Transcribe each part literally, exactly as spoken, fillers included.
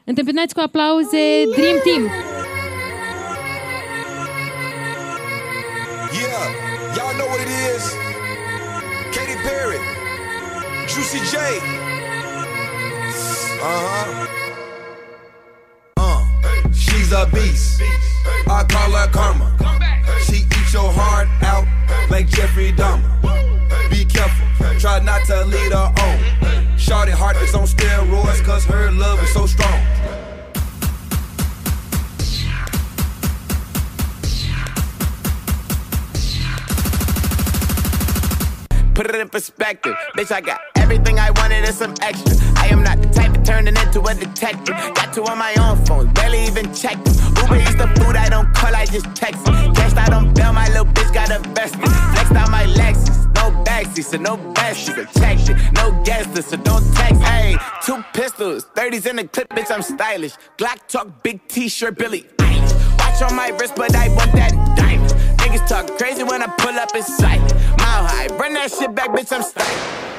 Întâmpinați cu aplauze Dream Team! Yeah, y'all know what it is. Katy Perry, Juicy J. Uh-huh. Uh, she's a beast. I call her Karma. She eats your heart out like Jeffrey Dahmer. Be careful, try not to lead her on. Shorty heart is on steroids cause her love is so strong. Put it in perspective, bitch, I got everything I wanted and some extra. I am not the type of turning into a detective. Got two on my own phone, barely even check them. Uber eats the food, I don't call, I just text them. Cashed out on bail, my little bitch got a vested. Flexed out my Lexus, no backseat, so no besties. Protection, no guest list, so don't text. Hey, two pistols, thirties in the clip, bitch, I'm stylish. Glock talk, big t-shirt, Billy Eilish. Watch on my wrist, but I want that diamond. Niggas talk crazy when I pull up in sight. Mile high, run that shit back, bitch, I'm stylish.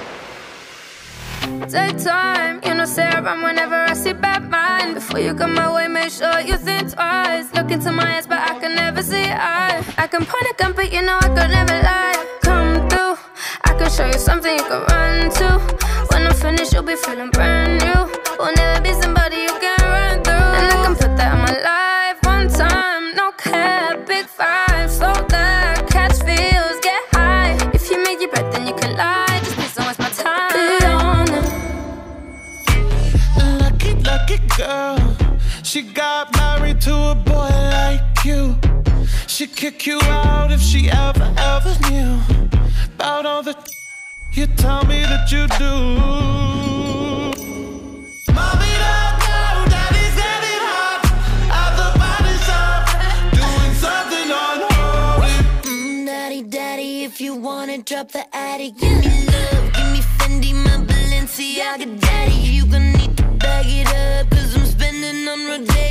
Take time, you know, say around whenever I see bad mind. Before you come my way, make sure you think twice. Look into my eyes, but I can never see eye. I can point a gun, but you know I could never lie. Come through, I can show you something you can run to. When I'm finished, you'll be feeling brand new. Will never be somebody you can run through. And I can put that in my life one time, no cap, big five, slow down, catch feels, get high. If you make your breath, then you can lie. Just please don't waste my time. Lucky, lucky girl, she got married to a boy like you. She'd kick you out if she ever, ever knew about all the you tell me that you do. Mommy don't know, daddy's getting hot at the body shop, doing something unholy. Mm, daddy, daddy, if you wanna drop the attic, give me love, give me Fendi, my Balenciaga daddy. You gon' need to bag it up, cause I'm spending on Rodeo.